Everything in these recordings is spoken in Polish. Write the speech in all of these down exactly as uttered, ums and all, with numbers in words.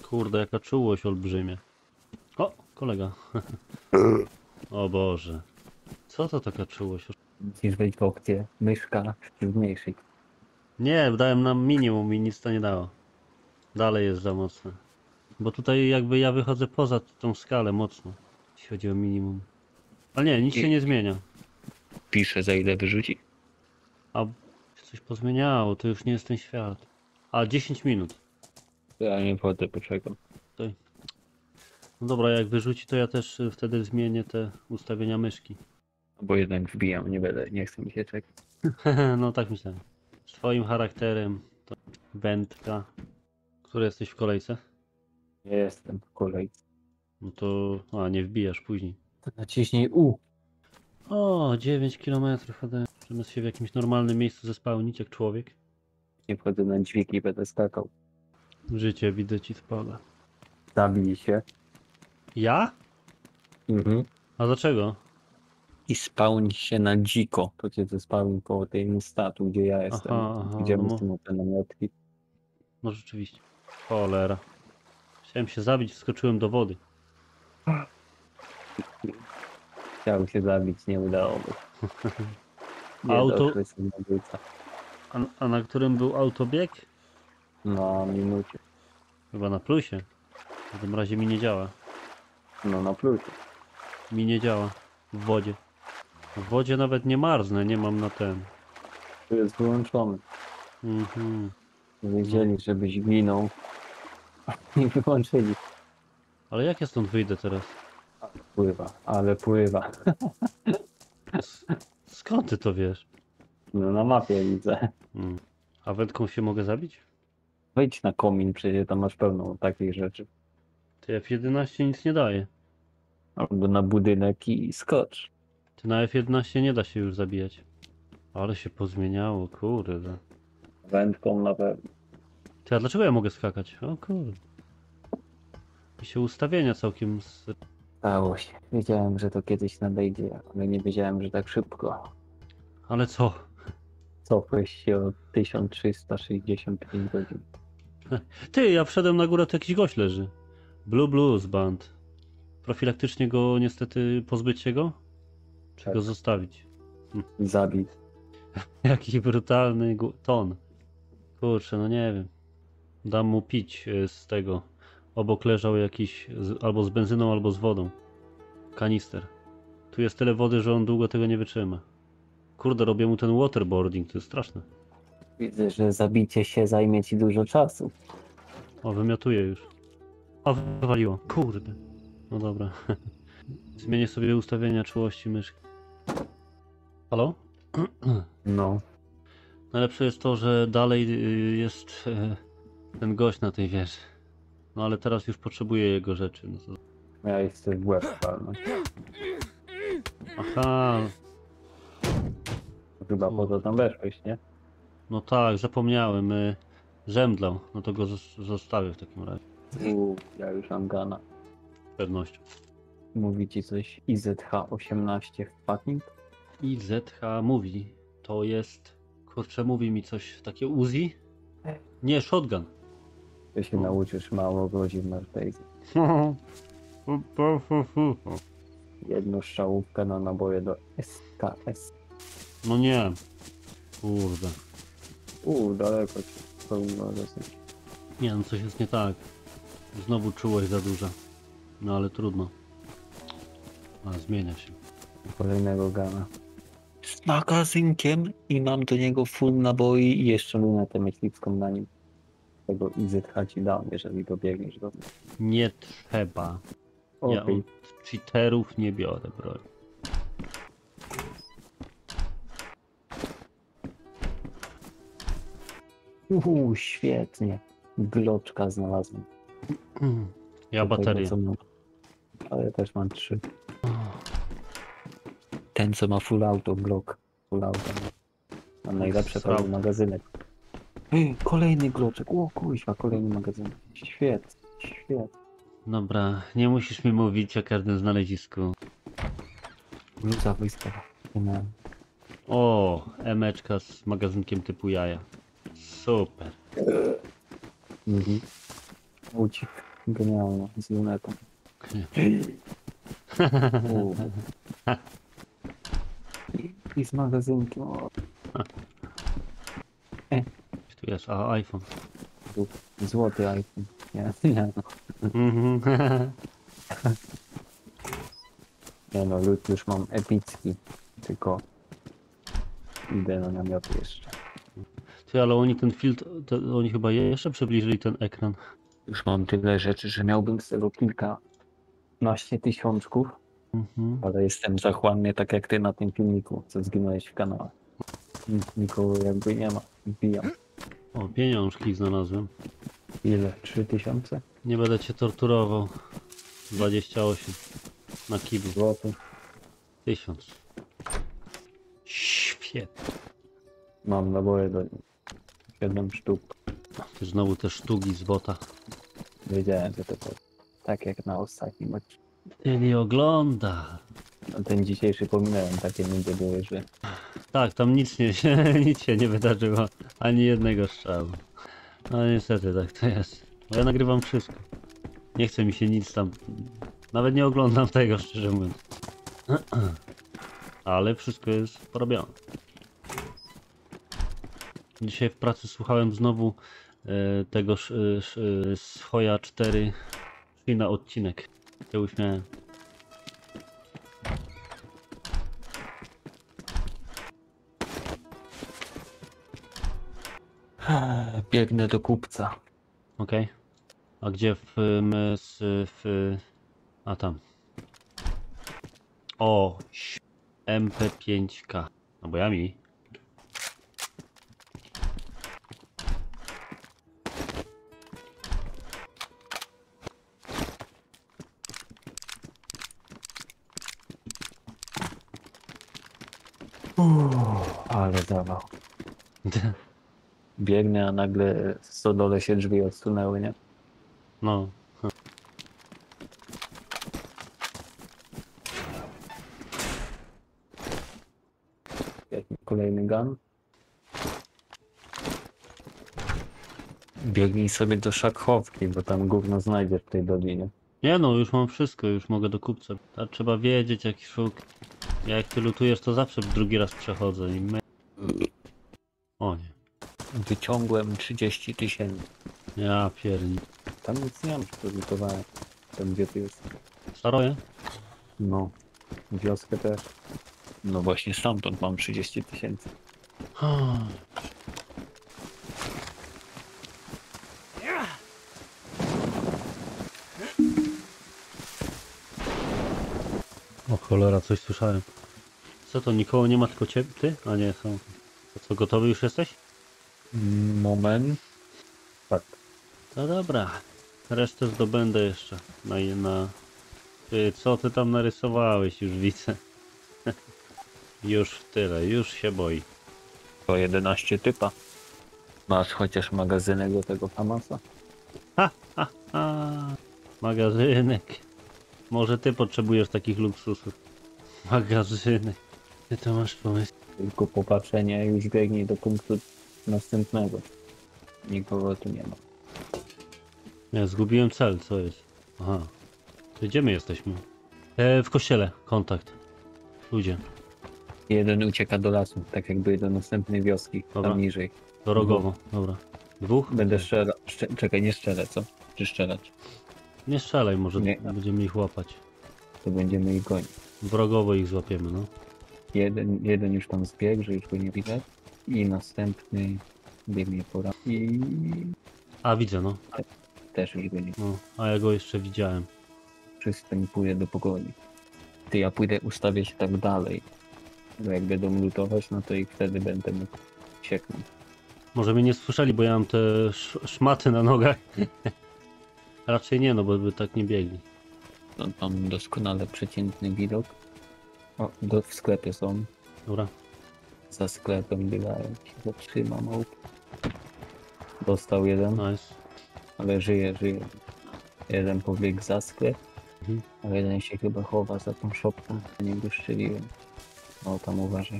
Kurde, jaka czułość olbrzymia. O, kolega. O Boże. Co to taka czułość? Musisz wejść w opcję myszka zmniejszyć. Nie, dałem nam minimum i nic to nie dało. Dalej jest za mocne. Bo tutaj jakby ja wychodzę poza tą skalę mocno. Jeśli chodzi o minimum. Ale nie, nic się nie zmienia. Pisze za ile wyrzuci. A się coś pozmieniało, to już nie jest ten świat. A dziesięć minut. Ja nie wchodzę, poczekam. Tutaj. No dobra, jak wyrzuci, to ja też y, wtedy zmienię te ustawienia myszki. Bo jednak wbijam, nie będę, nie chcę mi się czekać. No tak myślałem. Z twoim charakterem to wędka. Który jesteś w kolejce? Nie jestem w kolejce. No to... A, nie wbijasz później. To naciśnij U. O, dziewięć kilometrów ode mnie. Zamiast się w jakimś normalnym miejscu zespełnić jak człowiek. Nie wchodzę na dźwig i będę skakał. Życie widzę ci spada. Zabij się. Ja? Mhm. A dlaczego? I spełń się na dziko. To cię zespełni koło tej statu, gdzie ja jestem. Aha, aha, Idziemy no mo- z tym te namiotki. No rzeczywiście. Cholera. Chciałem się zabić, wskoczyłem do wody. Chciał się zabić, nie udało mu. Nie Auto- doszły samobójca. A, a na którym był autobieg? Na minucie. Chyba na plusie. W każdym razie mi nie działa. No na plusie. Mi nie działa. W wodzie. W wodzie nawet nie marznę, nie mam na ten. Tu jest wyłączony. Mhm. Wiedzieli, żebyś ginął. I wyłączyli. Ale jak ja stąd wyjdę teraz? Pływa, ale pływa. S- Skąd ty to wiesz? No na mapie widzę. Mm. A wędką się mogę zabić? Wejdź na komin, przecież tam masz pełno takich rzeczy. Ty F jedenaście nic nie daje. Albo na budynek i skocz. Ty na F jedenaście nie da się już zabijać. Ale się pozmieniało, kurde. Wędką na pewno. Ty, a dlaczego ja mogę skakać? O kurde. Mi się ustawienia całkiem... Z... Stało się. Wiedziałem, że to kiedyś nadejdzie, ale nie wiedziałem, że tak szybko. Ale co? Cofłeś się o tysiąc trzysta sześćdziesiąt pięć godzin. Ty, ja wszedłem na górę, to jakiś gość leży. Blue Blues Band. Profilaktycznie go niestety pozbyć się go? Czy Tak. go zostawić? Zabij. Jaki brutalny gu- ton. Kurczę, no nie wiem. Dam mu pić y, z tego. Obok leżał jakiś z, albo z benzyną, albo z wodą. Kanister. Tu jest tyle wody, że on długo tego nie wytrzyma. Kurde, robię mu ten waterboarding, to jest straszne. Widzę, że zabicie się zajmie ci dużo czasu. O, wymiotuje już. O, wywaliło. Kurde. No dobra. Zmienię sobie ustawienia czułości myszki. Halo? No. Najlepsze jest to, że dalej y, jest e, ten gość na tej wieży. No ale teraz już potrzebuję jego rzeczy. No to... Miałeś coś w łeb palnąć. Aha, Chyba po to tam weszłeś, nie? no tak, zapomniałem. Y, żemdlał. No to go zos- zostawię w takim razie. Uuu, ja już mam gana. Z pewnością. Mówi ci coś I Z H osiemnaście wpadnik? I Z H mówi. To jest... Kurczę, mówi mi coś. Takie Uzi? Nie, shotgun. Ty się No. nauczysz mało godzin na Daisy. Jedną strzałówkę na naboje do S K S. No nie. Kurde. Uuu, daleko ci powinno dosyć. Nie no, coś jest nie tak. Znowu czułość za duża. No ale trudno. A, zmienia się. Kolejnego gana. Z magazynkiem i mam do niego full naboi i jeszcze lunetę myśliwską na nim. Tego I Z H ci dam, jeżeli dobiegniesz do mnie. Nie trzeba. Ja Okej. od cheaterów nie biorę broń. Uuu, świetnie. Gloczka znalazłem. Ja Do tego, baterię. co mam. Ale też mam trzy. Ten, co ma full auto, Glock. Full auto. Ma najlepsze Srał. pełny magazynek. Ej, kolejny gloczek. O kuźwa, kolejny magazynek. Świetnie, świetnie. Dobra, nie musisz mi mówić o każdym znalezisku. Bluza wyspa. Nie. O, emeczka z magazynkiem typu jaja. Super. Mhm. Uciek. Genialne, z lunetą. U. I, I z magazynkiem. O, Tu jest, a iPhone. tu złoty iPhone. Nie, nie no. Mhm. Nie no, lód już mam epicki. Tylko idę na namioty jeszcze. Ty, ale oni ten filtr, to oni chyba jeszcze przybliżyli ten ekran. Już mam tyle rzeczy, że miałbym z tego kilkanaście tysiączków, Mhm. ale jestem zachłanny tak jak ty na tym filmiku, co zginąłeś w kanale. Nic nikogo jakby nie ma. Wbijam. O, pieniążki znalazłem. Ile? Trzy tysiące? Nie będę cię torturował. dwadzieścia osiem na kiblu. Złoty. tysiąc. Świetnie. Mam naboje do siedem sztuk. Ty znowu te sztuki z bota. Wiedziałem, że to tak, tak jak na ostatnim odcinku. Ty nie ogląda. No ten dzisiejszy pominąłem, takie nigdy były, że Tak, tam nic nie się, nic się nie wydarzyło. Ani jednego strzału. No niestety tak to jest. Bo ja nagrywam wszystko. Nie chce mi się nic tam. Nawet nie oglądam tego, szczerze mówiąc. Ale wszystko jest porobione. Dzisiaj w pracy słuchałem znowu e, tego sz, sz, swoja cztery szli na odcinek. Się uśmiałem. biegnę do kupca. Okej. A gdzie w, m, s, w... A tam. O! ś- M P pięć K. No bo ja mi. Uff, ale zawał. Biegnę, a nagle w stodole się drzwi odsunęły, nie? No. Jaki kolejny gun. Biegnij sobie do szachowki, bo tam gówno znajdziesz w tej dolinie. Nie no, już mam wszystko, już mogę do kupca. A trzeba wiedzieć jaki szuk. Ja jak ty lutujesz, to zawsze drugi raz przechodzę i my... O nie. Wyciągłem trzydzieści tysięcy. Ja pierni. Tam nic nie mam, że to lutowałem. Tam gdzie ty jest. Staroję? No. Wioskę też. No właśnie stamtąd mam trzydzieści tysięcy. O cholera, coś słyszałem. Co to, nikogo nie ma, tylko ciebie? Ty? A nie, są. To co, gotowy już jesteś? Moment. Tak. No dobra. Resztę zdobędę jeszcze. Na, na... Ty, co ty tam narysowałeś? Już widzę. Już tyle, już się boi. To jedenaście typa. Masz chociaż magazynek do tego Hamasa? Ha, ha, ha. Magazynek. Może ty potrzebujesz takich luksusów. Magazynek. Ty to masz pomysł. Tylko popatrzenie już biegnij do punktu następnego. Nikogo tu nie ma. Ja zgubiłem cel, co jest? Aha. To gdzie my jesteśmy? E, w kościele, kontakt. Ludzie, Jeden ucieka do lasu, tak jakby do następnej wioski, Dobra. tam niżej. dorogowo, dobra. Dwóch? Będę strzelał. Szcze czekaj, nie strzelę, co? Czy strzelać? Nie strzelaj, może Nie. będziemy ich łapać. To będziemy ich gonić. Wrogowo ich złapiemy, no. Jeden, jeden już tam zbiegł, że już go nie widać. I następny biegnie po raz. I A, widzę, no. też już go nie. no. A ja go jeszcze widziałem. Przystępuję do pogoni. Ty, ja pójdę, ustawię się tak dalej. Bo jak będą lutować, no to i wtedy będę mógł sieknąć. Może mnie nie słyszeli, bo ja mam te sz szmaty na nogach. Raczej nie, no bo by tak nie biegli. No, tam doskonale przeciętny widok. O, do, w sklepie są. Dobra. Za sklepem biegają. Się zatrzyma małp. Dostał jeden, Nice. ale żyje, żyje. Jeden pobiegł za sklep, Mhm. a jeden się chyba chowa za tą szopką. Na niego strzeliłem. No tam uważaj.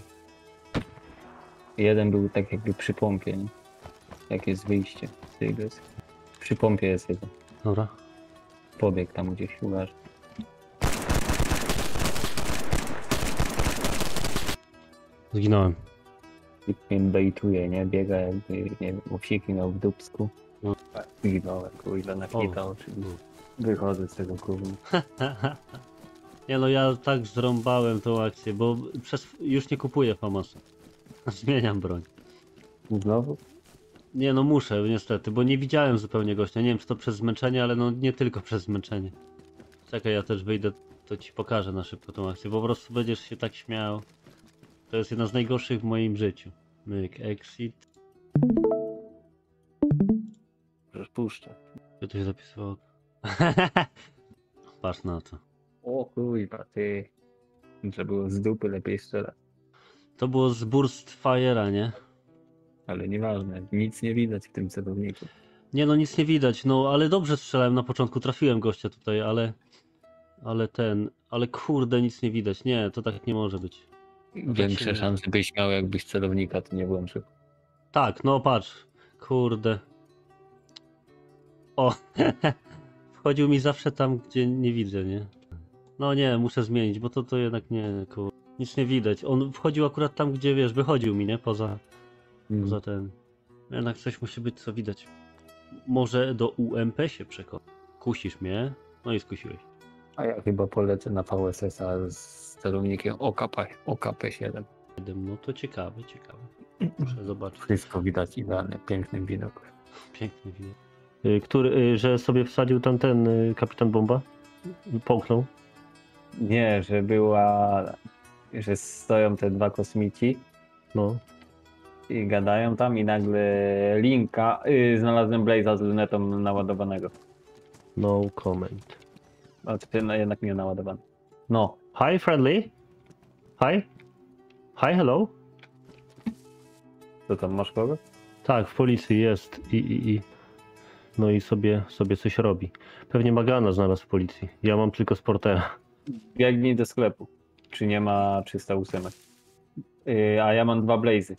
Jeden był tak jakby przy pompie, nie? Jak jest wyjście z tej deski. Przy pompie jest jeden. Dobra. Pobieg tam gdzieś, uważ. Zginąłem. Nikt mnie bejtuje, nie? Biega jakby, nie wiem, owsiki miał w dupsku. No. Zginąłem, kurwa, na kita oczywiście. Wychodzę z tego kurwa. Nie no, ja tak zrąbałem tą akcję, bo przez... już nie kupuję Famasa. Zmieniam broń. Znowu? Nie no, muszę niestety, bo nie widziałem zupełnie gościa. Nie wiem, czy to przez zmęczenie, ale no nie tylko przez zmęczenie. Czekaj, ja też wyjdę, to ci pokażę na szybko tą akcję, bo po prostu będziesz się tak śmiał. To jest jedna z najgorszych w moim życiu. Myk, exit. Rozpuszczę. Co tu się zapisywało? Patrz na to. O kurwa, ty. Że było z dupy lepiej strzelać. To było z Burst Fire'a, nie? Ale nieważne, nic nie widać w tym celowniku. Nie no, nic nie widać, no ale dobrze strzelałem na początku, trafiłem gościa tutaj, ale... Ale ten... Ale kurde, nic nie widać. Nie, to tak nie może być. Większe nie- szanse byś miał, jakbyś celownika tu nie włączył. Tak, no patrz. Kurde. O! Wchodził mi zawsze tam, gdzie nie widzę, nie? No nie, muszę zmienić, bo to to jednak nie, kurde. Nic nie widać. On wchodził akurat tam, gdzie wiesz, wychodził mi, nie? Poza... Hmm. Poza ten... Jednak coś musi być, co widać. Może do U M P się przekonać. Kusisz mnie? No i skusiłeś. A ja chyba polecę na V S S-a z celownikiem O K P, O K P siedem. No to ciekawe, ciekawe. Muszę zobaczyć. Wszystko widać idealnie, piękny widok. Piękny widok. Który, że sobie wsadził tam ten kapitan bomba? Połknął? Nie, że była, że stoją te dwa kosmici No. i gadają tam i nagle linka, yy, znalazłem Blaze'a z lunetą naładowanego. No comment. A ten jednak nie naładowany. No. Hi friendly? Hi? Hi, hello? Co tam, masz kogo? Tak, w policji jest i, i, i. No i sobie, sobie coś robi. Pewnie Magana znalazł w policji. Ja mam tylko Sportera. Biegnij do sklepu. Czy nie ma trzysta osiem? Yy, a ja mam dwa Blaze'y.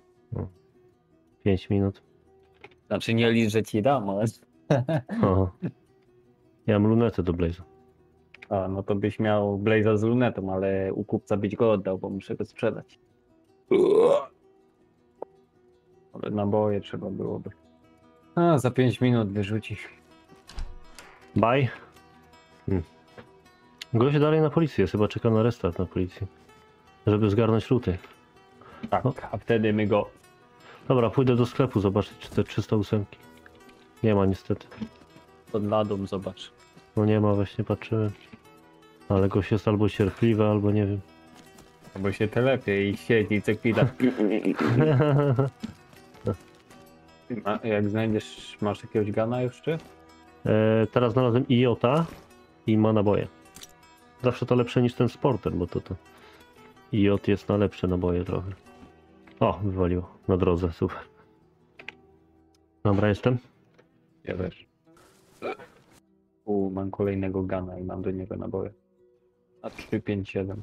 pięć minut. Znaczy nie licz, że ci dam, ale... Aha. Ja mam lunetę do Blaze'a. A, no to byś miał Blaze'a z lunetą, ale u kupca byś go oddał, bo muszę go sprzedać. Ale naboje trzeba byłoby. A, za pięć minut wyrzuci. Bye. Hmm. Gość dalej na policji jest, chyba czeka na restart na policji. Żeby zgarnąć luty. Tak, No. a wtedy my go... Dobra, pójdę do sklepu zobaczyć, czy te trzysta osiem. Nie ma niestety. pod ladą zobacz. No nie ma, właśnie patrzyłem. Ale gość jest albo cierpliwy, albo nie wiem. Bo się telepie i siedzi co chwila. Ma, jak znajdziesz, masz jakiegoś gana jeszcze? e, teraz znalazłem Iota i ma naboje. Zawsze to lepsze niż ten Sporter, bo to to... Iot jest na lepsze naboje trochę. O, wywaliło. Na drodze, super. Dobra, jestem. Ja też. U, mam kolejnego gana i mam do niego naboje. A trzy pięć siedem.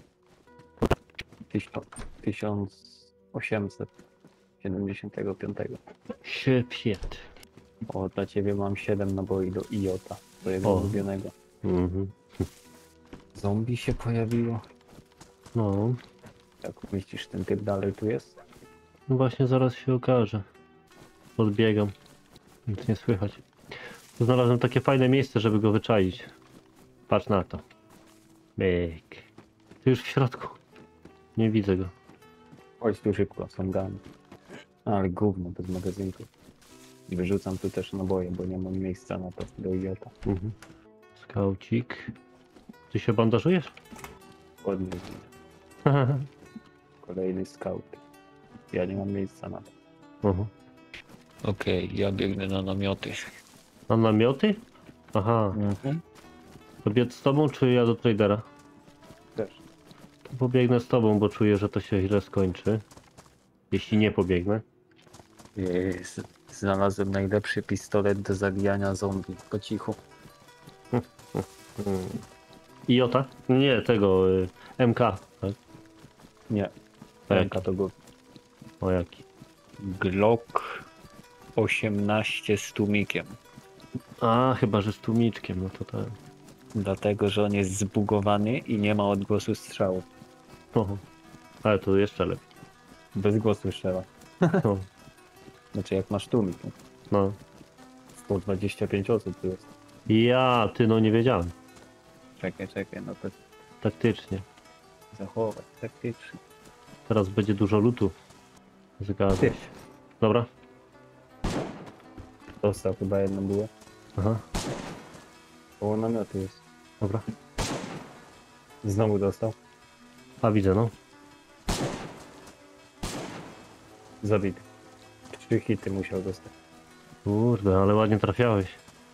tysiąc osiemset siedemdziesiąt pięć. Siepiet. O, dla ciebie mam siedem naboi do Iota, twojego O. ulubionego. Mhm. Zombie się pojawiło. No, Jak myślisz, ten typ dalej tu jest? no właśnie zaraz się okaże. Podbiegam. Nic nie słychać. Znalazłem takie fajne miejsce, żeby go wyczaić. Patrz na to. Myk. Tu już w środku. Nie widzę go. Chodź tu szybko, są gany. Ale gówno, bez magazynków. I wyrzucam tu też naboje, bo nie mam miejsca na to do Iota. Mhm. Skaucik. Ty się bandażujesz? Ładnie widzę. Kolejny scout. Ja nie mam miejsca na to. Mhm. Okej, okay, ja biegnę na namioty. A namioty? Aha. Mhm. To biec z tobą, czy ja do tradera? Też. To pobiegnę z tobą, bo czuję, że to się źle skończy. Jeśli nie pobiegnę. Jest. Znalazłem najlepszy pistolet do zabijania zombie. Po cichu. Hmm. Iota? Nie, tego. Y, M K. Tak? Nie. A Ręka jaki? to go. O jaki? Glock osiemnaście z tłumikiem. A, chyba, że z tłumiczkiem, no to tak. Dlatego, że on jest zbugowany i nie ma odgłosu strzału. Oho. Ale to jeszcze lepiej. Bez głosu strzela. No, Znaczy jak masz tłumik. no. no. sto dwadzieścia pięć osób tu jest. Ja, ty, no nie wiedziałem. Czekaj, czekaj, no to Taktycznie. zachować taktycznie. Teraz będzie dużo lutu. Zgadza Ty. się. Dobra. Dostał chyba jedno było. Aha, Koło namiotu jest. dobra. Znowu dostał. A widzę, no. Zabity. Trzy hity musiał dostać. Kurde, ale ładnie trafiałeś.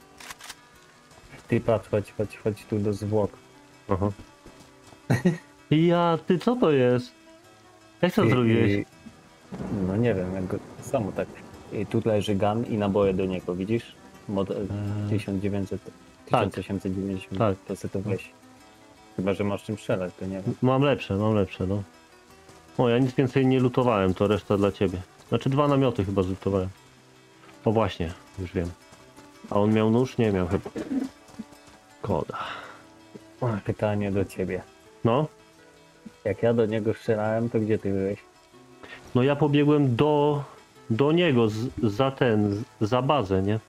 Ty patrz, chodź, chodź, chodź tu do zwłok. Aha. Ja, ty, co to jest? Jak to I- zrobiłeś? i- No nie wiem, jak go samo tak. I tu leży gun i naboje do niego, widzisz? Model Eee. tysiąc dziewięćset, Tak. tysiąc osiemset dziewięćdziesiąt. Tak. To sobie to weź. Chyba, że masz czym strzelać, to nie wiem. Mam lepsze, mam lepsze, no. O, ja nic więcej nie lutowałem, to reszta dla ciebie. Znaczy dwa namioty chyba zlutowałem. O właśnie, już wiem. A on miał nóż? Nie miał chyba. Koda. Pytanie do ciebie. No, Jak ja do niego strzelałem, to gdzie ty byłeś? no ja pobiegłem do, do niego, z, za ten, z, za bazę, nie?